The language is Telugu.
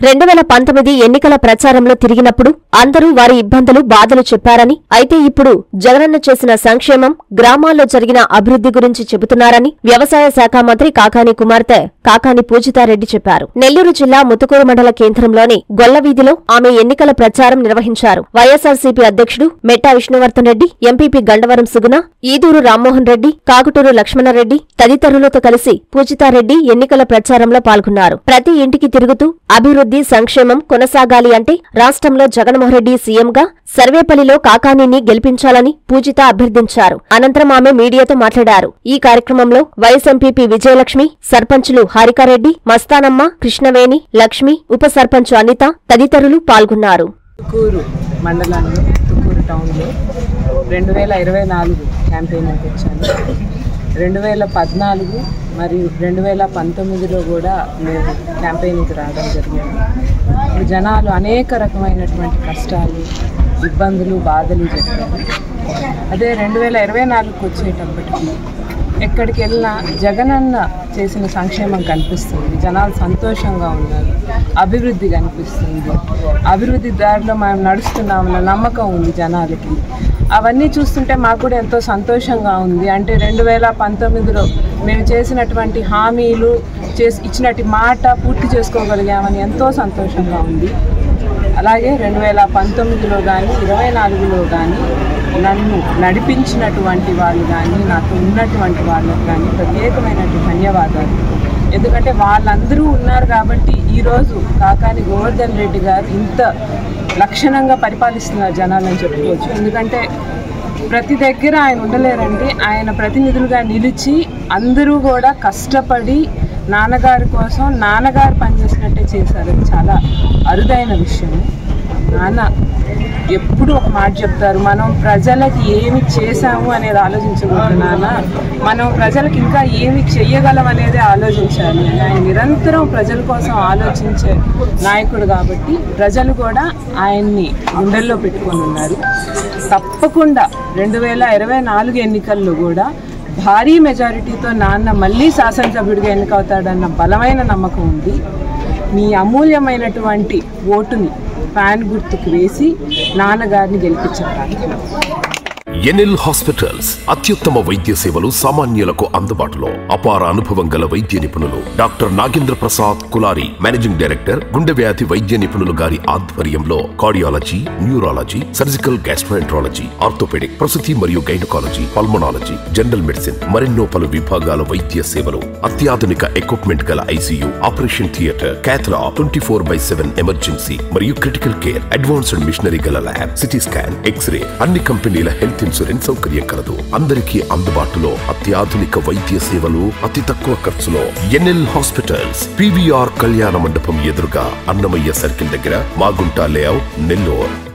2019 ఎన్నికల ప్రచారంలో తిరిగినప్పుడు అందరూ వారి ఇబ్బందులు బాధలు చెప్పారని, అయితే ఇప్పుడు జగనన్న చేసిన సంక్షేమం, గ్రామాల్లో జరిగిన అభివృద్ధి గురించి చెబుతున్నారని వ్యవసాయ శాఖ మంత్రి కాకాని కుమార్తె కాకాని పూజితారెడ్డి చెప్పారు. నెల్లూరు జిల్లా ముతుకూరు మండల కేంద్రంలోని గొల్లవీధిలో ఆమె ఎన్నికల ప్రచారం నిర్వహించారు. వైఎస్సార్సీపీ అధ్యక్షుడు మెట్టా విష్ణువర్ధన్ రెడ్డి, ఎంపీపీ గండవరం సుగుణ, ఈదూరు రామ్మోహన్ రెడ్డి, కాకుటూరు లక్ష్మణరెడ్డి తదితరులతో కలిసి పూజితారెడ్డి ఎన్నికల ప్రచారంలో పాల్గొన్నారు. ప్రతి ఇంటికి తిరుగుతూ అభివృద్ధి, సంక్షేమం కొనసాగాలి అంటే రాష్ట్రంలో జగన్మోహన్ రెడ్డి సీఎంగా, సర్వేపల్లిలో కాకానీని గెలిపించాలని పూజిత అభ్యర్థించారు. అనంతరం ఆమె మీడియాతో మాట్లాడారు. ఈ కార్యక్రమంలో వైఎస్ ఎంపీపీ విజయలక్ష్మి, సర్పంచులు హారికారెడ్డి, మస్తానమ్మ, కృష్ణవేణి, లక్ష్మి, ఉప సర్పంచ్ అనిత తదితరులు పాల్గొన్నారు. ముతుకూరు మండలంలో ముతుకూరు టౌన్లో 2024 క్యాంపెయిన్కి వచ్చాను. 2014 మరియు 2019లో కూడా మేము క్యాంపెయిన్కి రావడం జరిగింది. ఇప్పుడు జనాలు అనేక రకమైనటువంటి కష్టాలు, ఇబ్బందులు, బాధలు చెప్పారు. అదే 2024కి వచ్చేటప్పటికి ఎక్కడికి వెళ్ళినా జగనన్న చేసిన సంక్షేమం కనిపిస్తుంది. జనాలు సంతోషంగా ఉన్నారు, అభివృద్ధి కనిపిస్తుంది. అభివృద్ధి దారిలో మనం నడుస్తున్నామన్న నమ్మకం ఉంది జనాలకి. అవన్నీ చూస్తుంటే మాకు కూడా ఎంతో సంతోషంగా ఉంది. అంటే 2019లో మేము చేసినటువంటి హామీలు, ఇచ్చినట్టు మాట పూర్తి చేసుకోగలిగామని ఎంతో సంతోషంగా ఉంది. అలాగే 2019లో కానీ 2024లో కానీ నన్ను నడిపించినటువంటి వాళ్ళు కానీ, నాతో ఉన్నటువంటి వాళ్ళకు కానీ ప్రత్యేకమైనటువంటి ధన్యవాదాలు. ఎందుకంటే వాళ్ళందరూ ఉన్నారు కాబట్టి ఈరోజు కాకాని గోవర్ధన్ రెడ్డి గారు ఇంత లక్షణంగా పరిపాలిస్తున్నారు జనాలని చెప్పుకోవచ్చు. ఎందుకంటే ప్రతి దగ్గర ఆయన ఉండలేరండి. ఆయన ప్రతినిధులుగా నిలిచి అందరూ కూడా కష్టపడి నాన్నగారి కోసం నాన్నగారు పనిచేసినట్టే చేశారు. అది చాలా అరుదైన విషయం. నాన్న ఎప్పుడు ఒక మాట చెప్తారు, మనం ప్రజలకి ఏమి చేశాము అనేది ఆలోచించకూడదు నాన్న, మనం ప్రజలకు ఇంకా ఏమి చెయ్యగలం అనేది ఆలోచించాలి. ఆయన నిరంతరం ప్రజల కోసం ఆలోచించే నాయకుడు కాబట్టి ప్రజలు కూడా ఆయన్ని గుండెల్లో పెట్టుకొని ఉన్నారు. తప్పకుండా 2024 ఎన్నికల్లో కూడా భారీ మెజారిటీతో నాన్న మళ్ళీ శాసనసభ్యుడిగా ఎన్నికవుతాడన్న బలమైన నమ్మకం ఉంది. మీ అమూల్యమైనటువంటి ఓటుని ఫ్యాన్ గుర్తుకు వేసి నాన్నగారిని గెలిపించారు. ఎన్ఎల్ హాస్పిటల్స్ అత్యుత్తమ వైద్య సేవలు సామాన్యులకు అందుబాటులో. అపార అనుభవం గల వైద్య నిపుణులు doctor Nagendra Prasad Kulari, managing director, గుండె వ్యాధి వైద్య నిపుణులు గారి ఆధ్వర్యంలో cardiology, neurology, surgical gastroenterology, orthopaedic, ప్రసూతి మరియు గైనకాలజీ, పల్మనాలజీ, జనరల్ మెడిసిన్ మరెన్నో పలు విభాగాల వైద్య సేవలు. అత్యాధునిక ఎక్విప్మెంట్ గల ICU, operation theatre, cath lab, 24/7 emergency మరియు క్రిటికల్ కేర్, అడ్వాన్స్డ్ మిషనరీ గల ల్యాబ్, సిటీ స్కాన్, ఎక్స్రే, అన్ని కంపెనీల హెల్త్ ఇన్సూరెన్స్ సౌకర్యం కలదు. అందరికీ అందుబాటులో అత్యాధునిక వైద్య సేవలు అతి తక్కువ ఖర్చులో. ఎన్ఎల్ హాస్పిటల్స్, PVR కళ్యాణ మండపం ఎదురుగా, అన్నమయ్య సర్కిల్ దగ్గర, మాగుంట లేఅవుట్, నెల్లూరు.